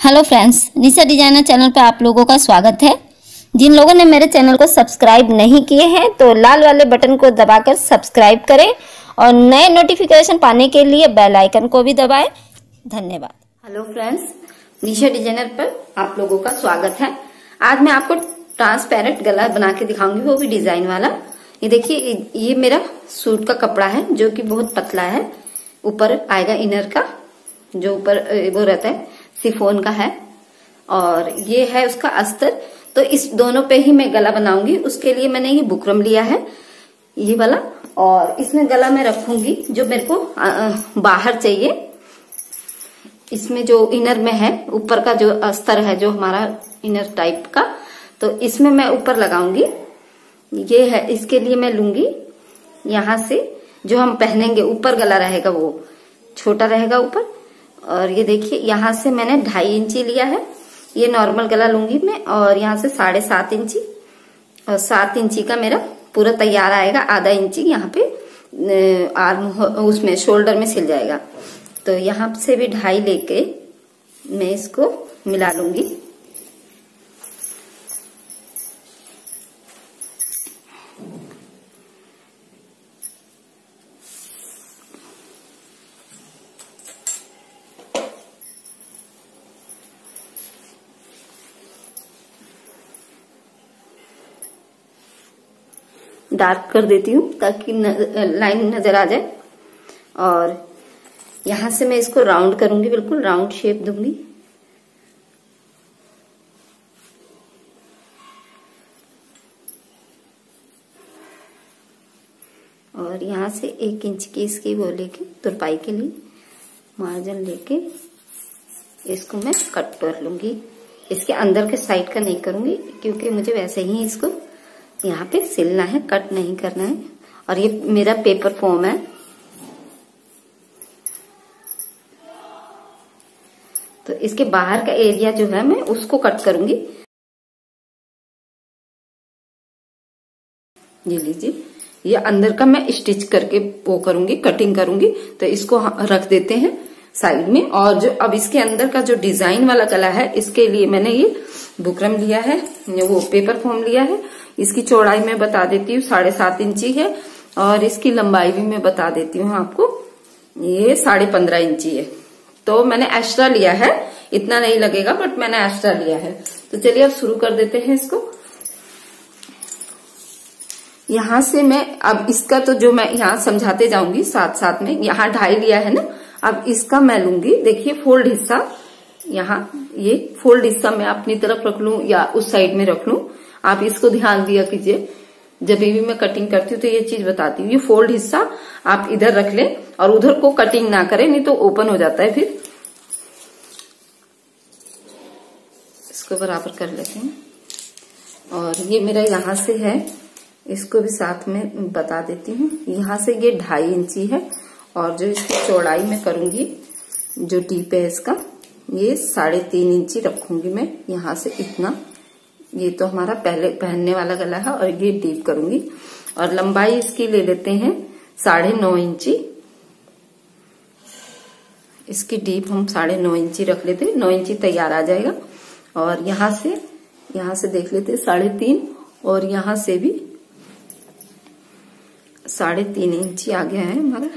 Hello friends, Nisha designer channel पर आप लोगों का स्वागत है। जिन लोगों ने मेरे चैनल को सब्सक्राइब नहीं किए हैं तो लाल वाले बटन को दबाकर सब्सक्राइब करें और नए नोटिफिकेशन पाने के लिए बेल आइकन को भी दबाएं। धन्यवाद। हेलो फ्रेंड्स, निशा डिजाइनर पर आप लोगों का स्वागत है। आज मैं आपको ट्रांसपेरेंट गला बना के दिखाऊंगी, वो भी डिजाइन वाला। ये देखिए, ये मेरा सूट का कपड़ा है जो कि बहुत पतला है। ऊपर आएगा इनर का, जो ऊपर वो रहता है सिफोन का है, और ये है उसका अस्तर। तो इस दोनों पे ही मैं गला बनाऊंगी। उसके लिए मैंने ये बुकरम लिया है, ये वाला, और इसमें गला मैं रखूंगी जो मेरे को बाहर चाहिए। इसमें जो इनर में है, ऊपर का जो अस्तर है, जो हमारा इनर टाइप का, तो इसमें मैं ऊपर लगाऊंगी। ये है, इसके लिए मैं लूंगी यहां से जो हम पहनेंगे, ऊपर गला रहेगा, वो छोटा रहेगा ऊपर। और ये देखिए, यहाँ से मैंने 2.5 इंची लिया है, ये नॉर्मल गला लूंगी मैं। और यहाँ से 7.5 इंची, और 7 इंची का मेरा पूरा तैयार आएगा। आधा इंची यहाँ पे आर्म उसमें शोल्डर में सिल जाएगा। तो यहाँ से भी 2.5 लेके मैं इसको मिला लूंगी। डार्क कर देती हूँ ताकि लाइन नजर आ जाए। और यहां से मैं इसको राउंड करूंगी, बिल्कुल राउंड शेप दूंगी। और यहां से 1 इंच की इसकी वो लेके तुरपाई के लिए मार्जिन लेके इसको मैं कट कर लूंगी। इसके अंदर के साइड का नहीं करूंगी क्योंकि मुझे वैसे ही इसको यहाँ पे सिलना है, कट नहीं करना है। और ये मेरा पेपर फॉर्म है, तो इसके बाहर का एरिया जो है मैं उसको कट करूंगी। ये लीजिए, ये अंदर का मैं स्टिच करके वो करूंगी, कटिंग करूंगी। तो इसको रख देते हैं साइड में। और जो अब इसके अंदर का जो डिजाइन वाला गला है, इसके लिए मैंने ये बुकरम लिया है, वो पेपर फॉर्म लिया है। इसकी चौड़ाई मैं बता देती हूँ, 7.5 इंची है। और इसकी लंबाई भी मैं बता देती हूँ आपको, ये 15.5 इंची है। तो मैंने एक्स्ट्रा लिया है, इतना नहीं लगेगा बट मैंने एक्स्ट्रा लिया है। तो चलिए अब शुरू कर देते हैं इसको। यहां से मैं अब इसका तो जो मैं यहाँ समझाते जाऊंगी साथ साथ में, यहाँ 2.5 लिया है ना, अब इसका मैं लूंगी। देखिए, फोल्ड हिस्सा, यहाँ ये फोल्ड हिस्सा मैं अपनी तरफ रख लूं या उस साइड में रख लूं, आप इसको ध्यान दिया कीजिए। जब भी मैं कटिंग करती हूँ तो ये चीज बताती हूँ। ये फोल्ड हिस्सा आप इधर रख लें और उधर को कटिंग ना करें, नहीं तो ओपन हो जाता है फिर। इसको बराबर कर लेते हैं। और ये मेरा यहाँ से है, इसको भी साथ में बता देती हूँ। यहाँ से ये 2.5 इंची है, और जो इसकी चौड़ाई मैं करूंगी, जो टीप है इसका, ये 3.5 इंची रखूंगी मैं। यहाँ से इतना, ये तो हमारा पहले पहनने वाला गला है, और ये डीप करूंगी। और लंबाई इसकी ले लेते हैं 9.5 इंची। इसकी डीप हम 9.5 इंची रख लेते हैं, 9 इंची तैयार आ जाएगा। और यहाँ से देख लेते हैं 3.5, और यहाँ से भी 3.5 इंची आ गया है हमारा।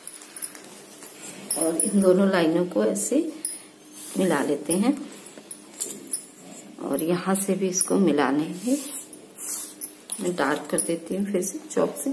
और इन दोनों लाइनों को ऐसे मिला लेते हैं, और यहाँ से भी इसको मिलाने हैं। मैं डार्क कर देती हूँ फिर से चॉक से।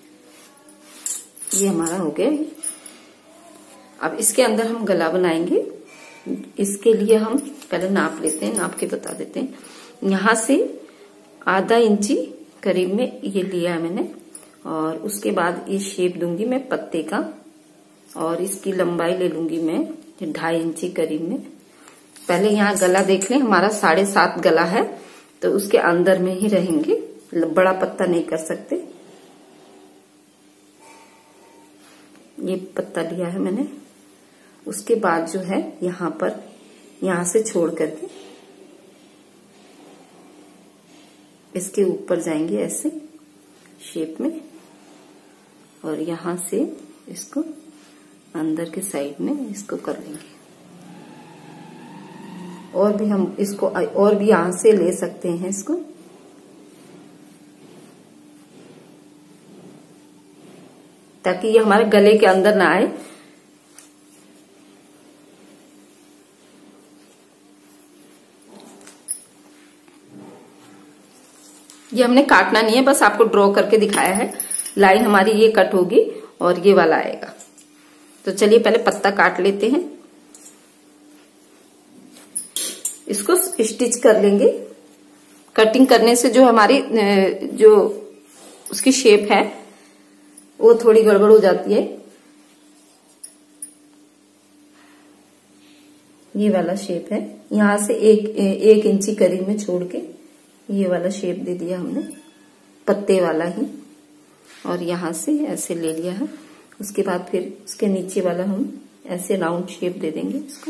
ये हमारा हो गया। अब इसके अंदर हम गला बनाएंगे। इसके लिए हम पहले नाप लेते हैं, नाप के बता देते हैं। यहाँ से आधा इंची करीब में ये लिया है मैंने, और उसके बाद ये शेप दूंगी मैं पत्ते का। और इसकी लंबाई ले लूंगी मैं 2.5 इंची करीब में। पहले यहाँ गला देख लें, हमारा 7.5 गला है, तो उसके अंदर में ही रहेंगे, बड़ा पत्ता नहीं कर सकते। ये पत्ता लिया है मैंने। उसके बाद जो है यहाँ पर, यहाँ से छोड़ करके इसके ऊपर जाएंगे ऐसे शेप में, और यहाँ से इसको अंदर के साइड में इसको कर लेंगे। और भी हम इसको और भी यहाँ से ले सकते हैं इसको। ताकि ये हमारे गले के अंदर ना आए। ये हमने काटना नहीं है, बस आपको ड्रॉ करके दिखाया है। लाइन हमारी ये कट होगी और ये वाला आएगा। तो चलिए पहले पत्ता काट लेते हैं, इसको स्टिच कर लेंगे। कटिंग करने से जो हमारी जो उसकी शेप है वो थोड़ी गड़बड़ हो जाती है। ये वाला शेप है, यहां से एक इंची करीब में छोड़ के ये वाला शेप दे दिया हमने, पत्ते वाला ही। और यहां से ऐसे ले लिया है। उसके बाद फिर उसके नीचे वाला हम ऐसे राउंड शेप दे देंगे इसको।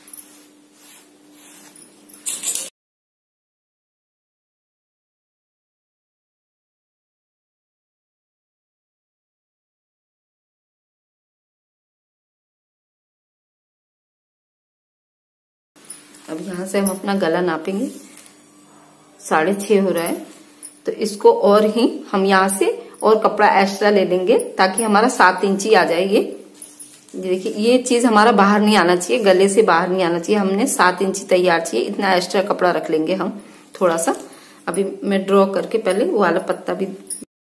अब यहां से हम अपना गला नापेंगे, 6.5 हो रहा है। तो इसको और ही हम यहाँ से और कपड़ा एक्स्ट्रा ले लेंगे ताकि हमारा 7 इंची आ जाए। ये देखिए, ये चीज हमारा बाहर नहीं आना चाहिए, गले से बाहर नहीं आना चाहिए। हमने 7 इंची तैयार चाहिए, इतना एक्स्ट्रा कपड़ा रख लेंगे हम थोड़ा सा। अभी मैं ड्रॉ करके पहले वो वाला पत्ता भी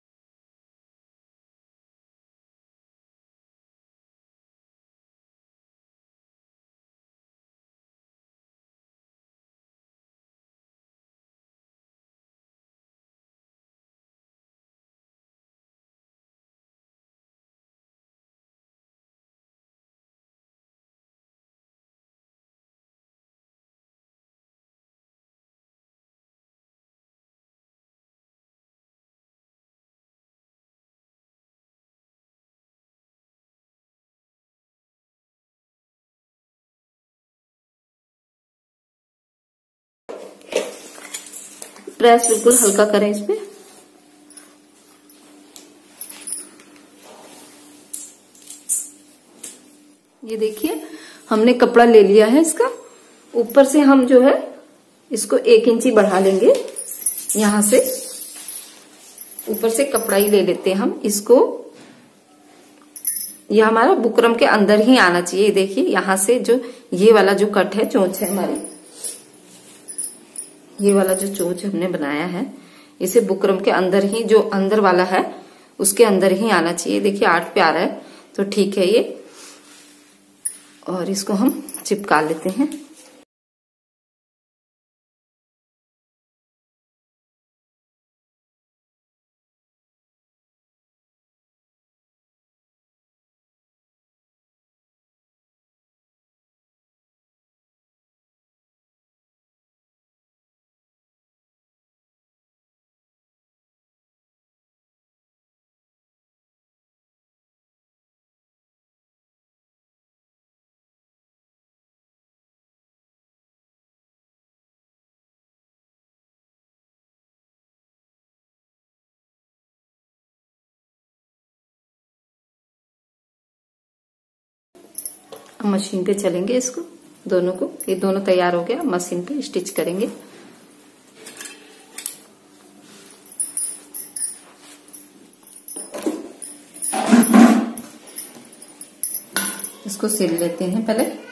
प्रेस बिल्कुल हल्का करें इस पे। ये देखिए हमने कपड़ा ले लिया है इसका। ऊपर से हम जो है इसको 1 इंची बढ़ा लेंगे। यहां से ऊपर से कपड़ा ही ले लेते हैं हम इसको। यह हमारा बुकरम के अंदर ही आना चाहिए। देखिए यहां से जो ये वाला जो कट है, चोंच है हमारी, ये वाला जो चोंच हमने बनाया है इसे बुकरम के अंदर ही, जो अंदर वाला है उसके अंदर ही आना चाहिए। देखिए 8 पे आ रहा है तो ठीक है ये। और इसको हम चिपका लेते हैं। मशीन पे चलेंगे इसको, दोनों को। ये दोनों तैयार हो गया, मशीन पे स्टिच करेंगे। इसको सिल लेते हैं पहले।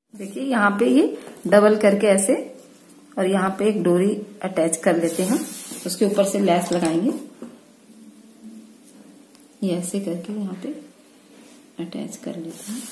देखिए यहाँ पे ये डबल करके ऐसे, और यहाँ पे एक डोरी अटैच कर लेते हैं, उसके ऊपर से लैस लगाएंगे। ये ऐसे करके यहाँ पे अटैच कर लेते हैं।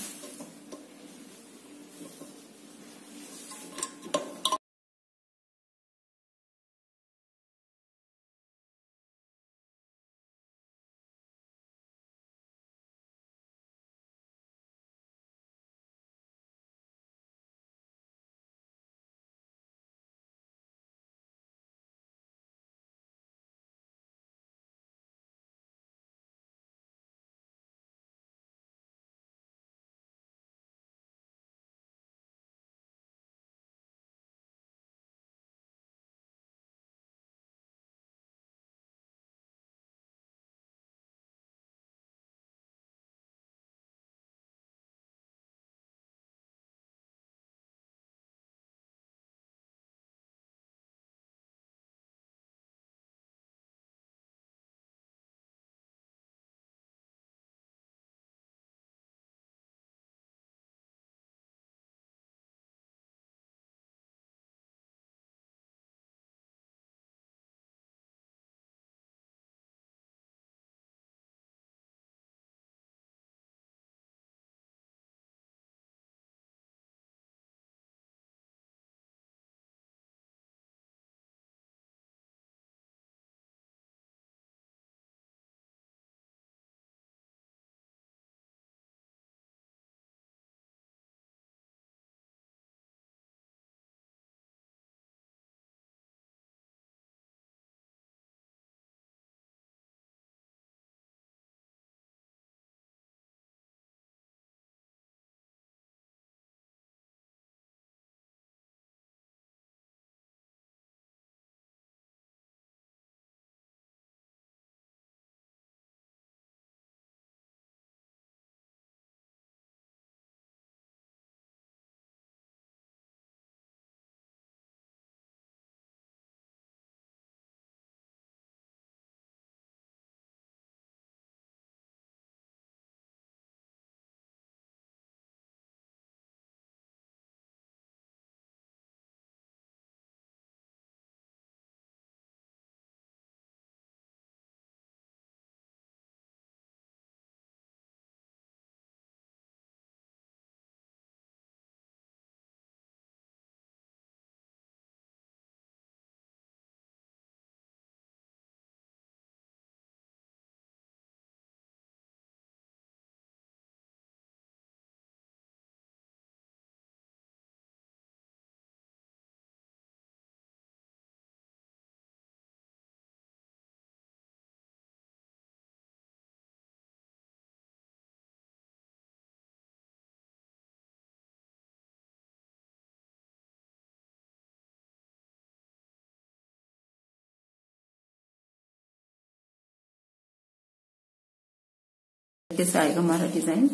कैसे आएगा हमारा डिजाइन।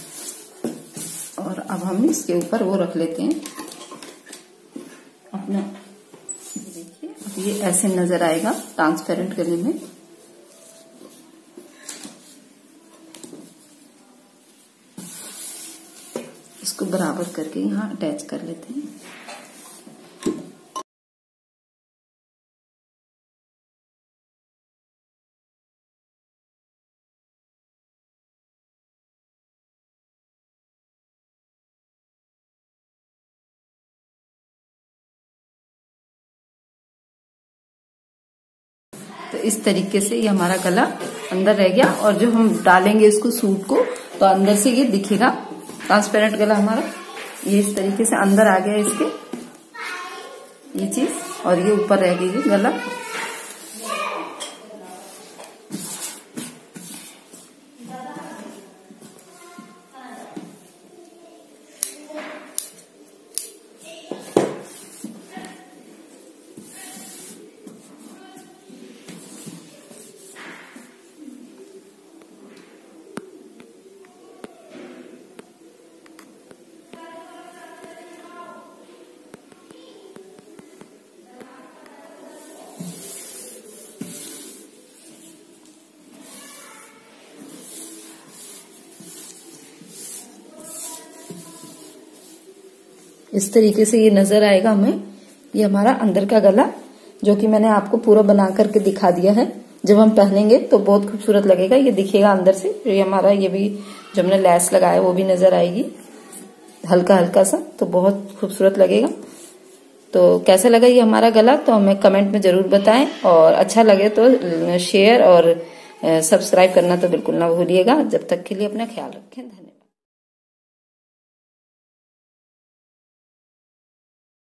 और अब हम इसके ऊपर वो रख लेते हैं अपना। देखिए अब ये ऐसे नजर आएगा ट्रांसपेरेंट गले में। इसको बराबर करके यहाँ अटैच कर लेते हैं। तो इस तरीके से ये हमारा गला अंदर रह गया, और जो हम डालेंगे इसको सूट को तो अंदर से ये दिखेगा ट्रांसपेरेंट गला हमारा। ये इस तरीके से अंदर आ गया इसके ये चीज, और ये ऊपर रह गई गला। इस तरीके से ये नजर आएगा हमें। ये हमारा अंदर का गला, जो कि मैंने आपको पूरा बना करके दिखा दिया है। जब हम पहनेंगे तो बहुत खूबसूरत लगेगा, ये दिखेगा अंदर से। ये हमारा, ये भी जो हमने लेस लगाया वो भी नजर आएगी हल्का हल्का सा, तो बहुत खूबसूरत लगेगा। तो कैसा लगा ये हमारा गला, तो हमें कमेंट में जरूर बताएं, और अच्छा लगे तो शेयर और सब्सक्राइब करना तो बिल्कुल ना भूलिएगा। जब तक के लिए अपना ख्याल रखें, धन्यवाद।